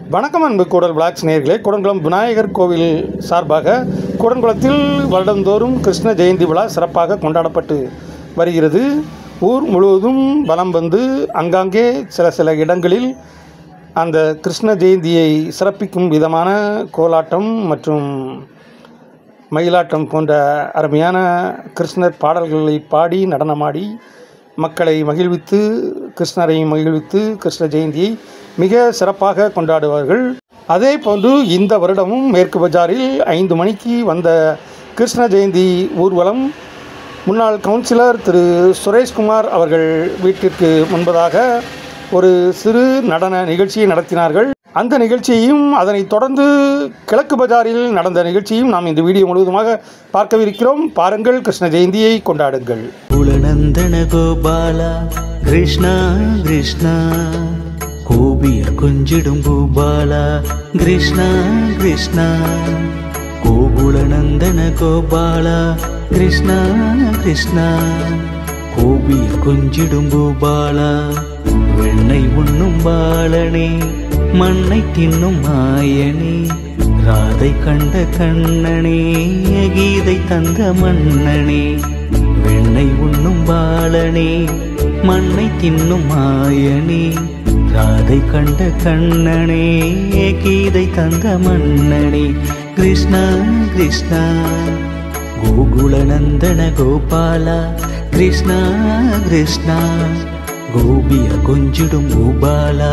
வணக்கம் அன்பு கூடல் விளாக்ஸ் நேயர்களே. கூடங்குளம் விநாயகர் கோவில் சார்பாக கூடங்குளத்தில் வருடந்தோறும் கிருஷ்ண ஜெயந்தி விழா சிறப்பாக கொண்டாடப்பட்டு வருகிறது. ஊர் முழுவதும் வலம் வந்து அங்காங்கே சில இடங்களில் அந்த கிருஷ்ண ஜெயந்தியை சிறப்பிக்கும் விதமான கோலாட்டம் மற்றும் மயிலாட்டம் போன்ற அருமையான கிருஷ்ணர் பாடல்களை பாடி நடனமாடி மக்களை மகிழ்வித்து கிருஷ்ணரை மகிழ்வித்து கிருஷ்ண ஜெயந்தியை மிக சிறப்பாக கொண்டாடுவார்கள். அதே போன்று இந்த வருடமும் மேற்கு பஜாரில் 5 மணிக்கு வந்த கிருஷ்ண ஜெயந்தி ஊர்வலம் முன்னாள் கவுன்சிலர் திரு சுரேஷ்குமார் அவர்கள் வீட்டிற்கு முன்பதாக ஒரு சிறு நடன நிகழ்ச்சியை நடத்தினார்கள். அந்த நிகழ்ச்சியையும் அதனைத் தொடர்ந்து கிழக்கு பஜாரில் நடந்த நிகழ்ச்சியும் நாம் இந்த வீடியோ முழுவதுமாக பார்க்கவிருக்கிறோம். பாருங்கள், கிருஷ்ண ஜெயந்தியை கொண்டாடுங்கள். குலநந்தன கோபாலா கிருஷ்ணா கிருஷ்ணா, கோபியர் கொஞ்சிடும் கோபாலா கிருஷ்ணா கிருஷ்ணா, கோகுலநந்தன கோபாலா கிருஷ்ணா கிருஷ்ணா, கோபியர் கொஞ்சிடும் கோபாலா. வெண்ணை உண்ணும் பாலனே, மண்ணை தின்னும் மாயனே, ராதை கண்ட கண்ணனே, கீதை தந்த மன்னனே. வெண்ணை உண்ணும் பாலனே, மண்ணை தின்னும் மாயனே, ராதை கண்ட கண்ணனே, கீதை தந்த மன்னனே. கிருஷ்ணா கிருஷ்ணா, கோகுலநந்தன கோபாலா கிருஷ்ணா கிருஷ்ணா, கோபிய கொஞ்சிடும் கோபாலா.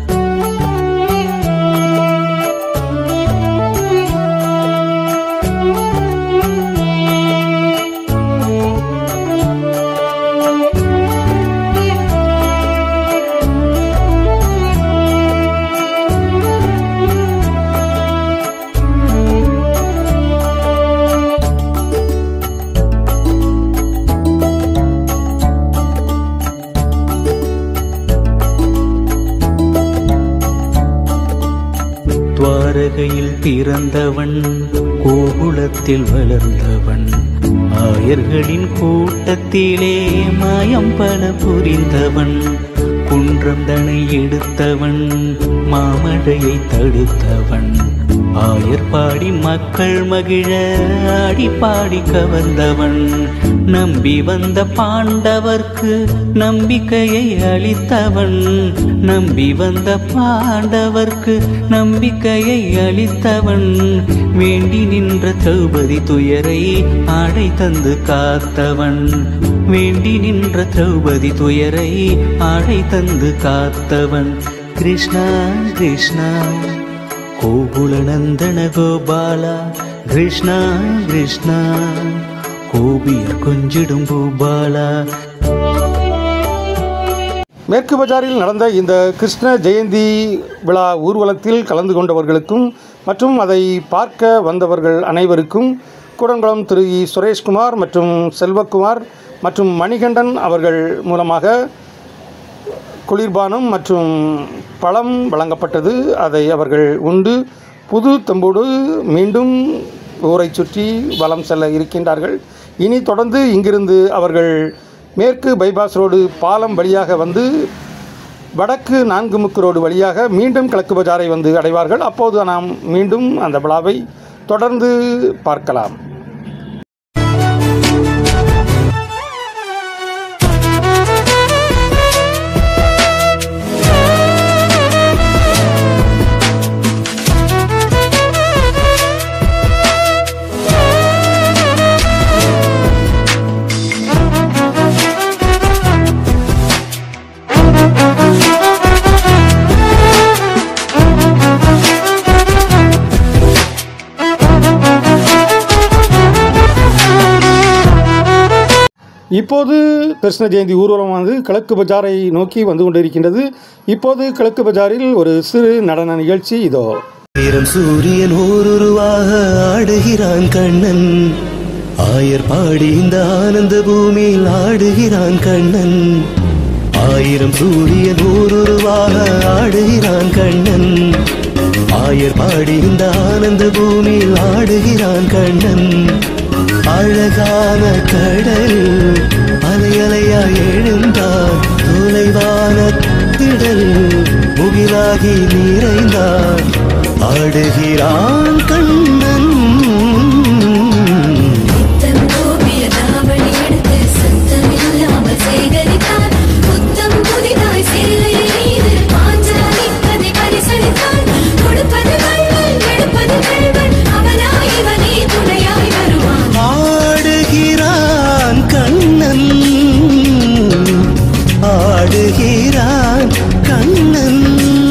துவாரகையில் பிறந்தவன், கோகுலத்தில் வளர்ந்தவன், ஆயர்களின் கூட்டத்திலே மாயம் பல புரிந்தவன், குன்றம் தனை எடுத்தவன், மாமழையை தடுத்தவன், ஆயர் பாடி மக்கள் மகிழ ஆடி பாடி கவர்ந்தவன், நம்பி வந்த பாண்டவர்க்கு நம்பிக்கையை அளித்தவன், நம்பி வந்த பாண்டவர்க்கு நம்பிக்கையை அளித்தவன், வேண்டி நின்ற திரௌபதி துயரை ஆடை தந்து காத்தவன், வேண்டி நின்ற திரௌபதி துயரை ஆடை தந்து காத்தவன். கிருஷ்ணா கிருஷ்ணா, கோகுலநந்தன கோபாலா கிருஷ்ணா கிருஷ்ணா, கோபியர் கொஞ்சிடும் கோபாலா. மேற்கு பஜாரில் நடந்த இந்த கிருஷ்ண ஜெயந்தி விழா ஊர்வலத்தில் கலந்து கொண்டவர்களுக்கும் மற்றும் அதை பார்க்க வந்தவர்கள் அனைவருக்கும் கூடங்குளம் திரு சுரேஷ்குமார் மற்றும் செல்வக்குமார் மற்றும் மணிகண்டன் அவர்கள் மூலமாக குளிர்பானம் மற்றும் பழம் வழங்கப்பட்டது. அதை அவர்கள் உண்டு புது தெம்போடு மீண்டும் ஊரை சுற்றி வலம் செல்ல இருக்கின்றார்கள். இனி தொடர்ந்து இங்கிருந்து அவர்கள் மேற்கு பைபாஸ் ரோடு பாலம் வழியாக வந்து வடக்கு 4 முக்கு ரோடு வழியாக மீண்டும் கிழக்கு பஜாரை வந்து அடைவார்கள். அப்போது நாம் மீண்டும் அந்த விழாவை தொடர்ந்து பார்க்கலாம். இப்போது கிருஷ்ண ஜெயந்தி ஊர்வலமானது கிழக்கு பஜாரை நோக்கி வந்து கொண்டிருக்கின்றது. இப்போது கிழக்கு பஜாரில் ஒரு சிறு நடன நிகழ்ச்சி இதோ. சூரியன் ஊருருவாக ஆடுகிறான் கண்ணன், ஆயர் பாடி இந்த ஆனந்த பூமியில் ஆடுகிறான் கண்ணன். 1000 சூரியன் ஊருருவாக ஆடுகிறான் கண்ணன், ஆயர் பாடி இந்த ஆனந்த பூமியில் ஆடுகிறான் கண்ணன். அழகான கடல் அலை அலையாய் எழுந்தார், தொலைவான திடல் முகிலாகி நிறைந்தார். ஆடுகிறான் கண்ணன். ஆடுகிறான் கண்ணன், ஆடுகிறான் கண்ணன்.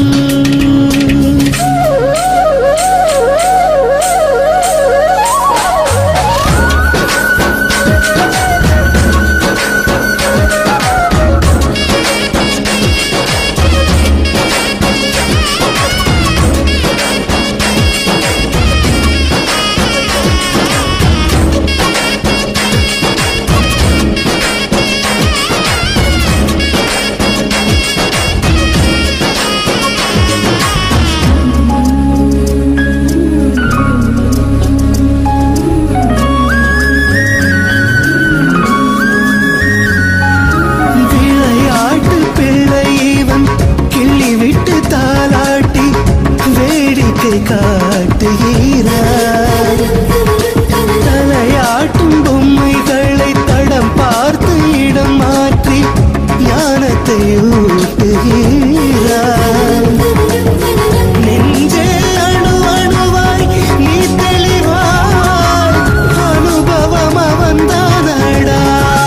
காட்டுகிறார் தலையாட்டும் பொம்மைகளை தடம் பார்த்து இடம் மாற்றி ஞானத்தை ஊட்டுகிறார். நெஞ்சே அணு அணுவாய் நீ தெளிவாய் அனுபவம் அவன்தானடா.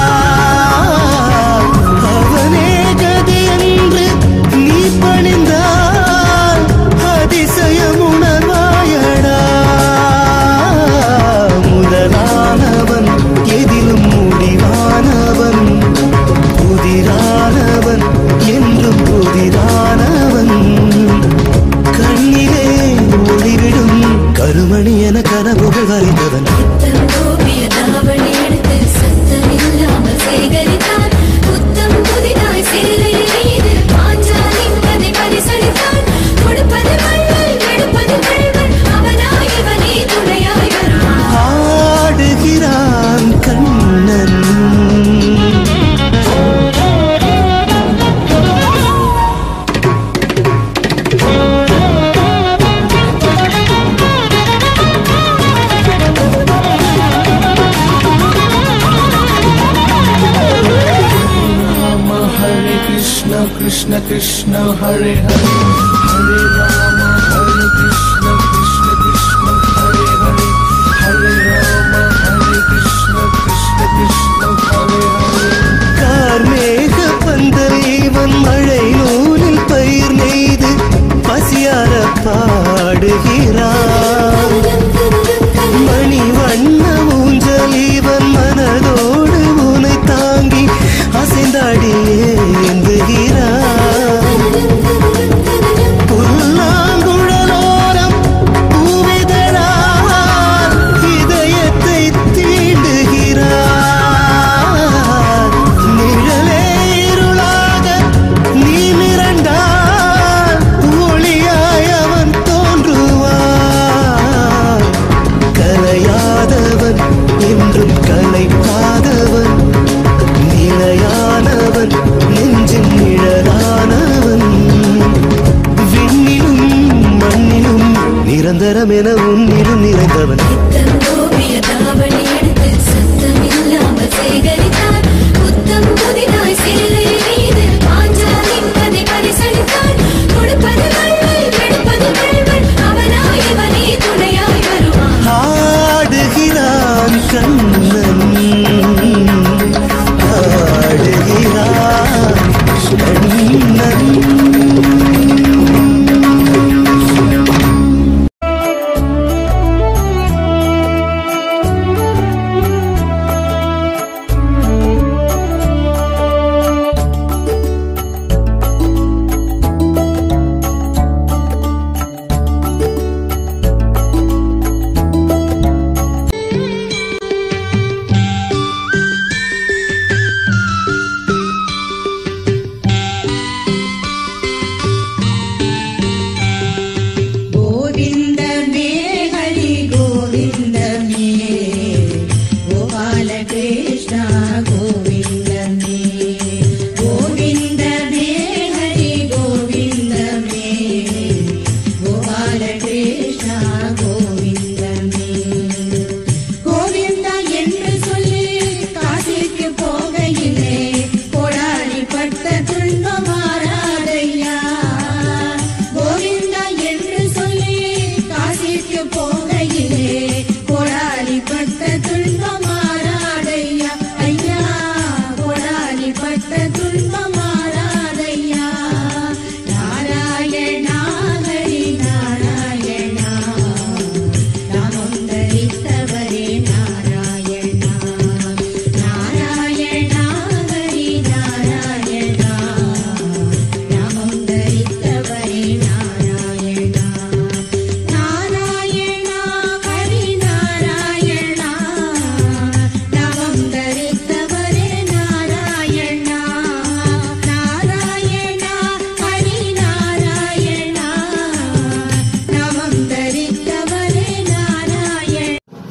அவனே கதி என்று நீ பணிந்தால் அதிசயம் உணர்வாயடா. முதலானவன் எதிலும் முடிவானவன், புதிரானவன் என்றும் புதிரானவன். கண்ணிலே ஒளிவிடும் கருமணி என கனவுகள் வரைந்தவன். ஆடுகிறான் Kannan. Krishna Krishna Hare Hare, Hare Rama Hare Krishna Krishna Krishna Hare Hare, Hare Rama Hare Krishna Krishna Krishna Hare Hare. கார்மேக பந்தலிவன் மழை நூலில் பயிர் நெய்து பசியார பாடுகிறான். மணி வண்ண ஊஞ்சலிவன் மனதோடு உனை தாங்கி அசைந்தாடி ஏந்துகிறான். புல்லாங்குழலோரம் பூவிதழால் இதயத்தை தீண்டுகிறான். நிழலே இருளாக நீ மிரண்டால் ஒளியாய் அவன் தோன்றுவான். கலையாதவன் என்றும் கலைக்காதவன், நிலையானவன் நெஞ்சின் நிழலானவன். விண்ணிலும் மண்ணிலும் நிரந்தரம் என உன்னிலும் நிறைந்தவன். ஆடுகிறான் கண்ணன், ஆடுகிறான் கண்ணன்.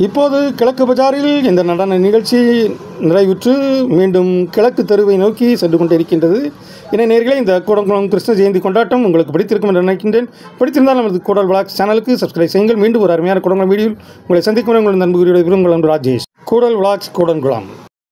இப்போது கிழக்கு பஜாரில் இந்த நடன நிகழ்ச்சி நிறைவுற்று மீண்டும் கிழக்கு தெருவை நோக்கி சென்று கொண்டிருக்கின்றது. இணை நேயர்களே, இந்த கூடங்குளம் கிருஷ்ண ஜெயந்தி கொண்டாட்டம் உங்களுக்கு பிடித்திருக்கும் என்று நினைக்கின்றேன். பிடித்திருந்தால் நமது கூடல் விளாக்ஸ் சேனலுக்கு சப்ஸ்கிரைப் செய்யுங்கள். மீண்டும் ஒரு அருமையான கூடங்குளம் வீடியோவில் உங்களை சந்திக்கும் உங்கள் நண்பர்களுடைய உங்கள் ராஜேஷ். கூடல் விளாக்ஸ் கூடங்குளம்.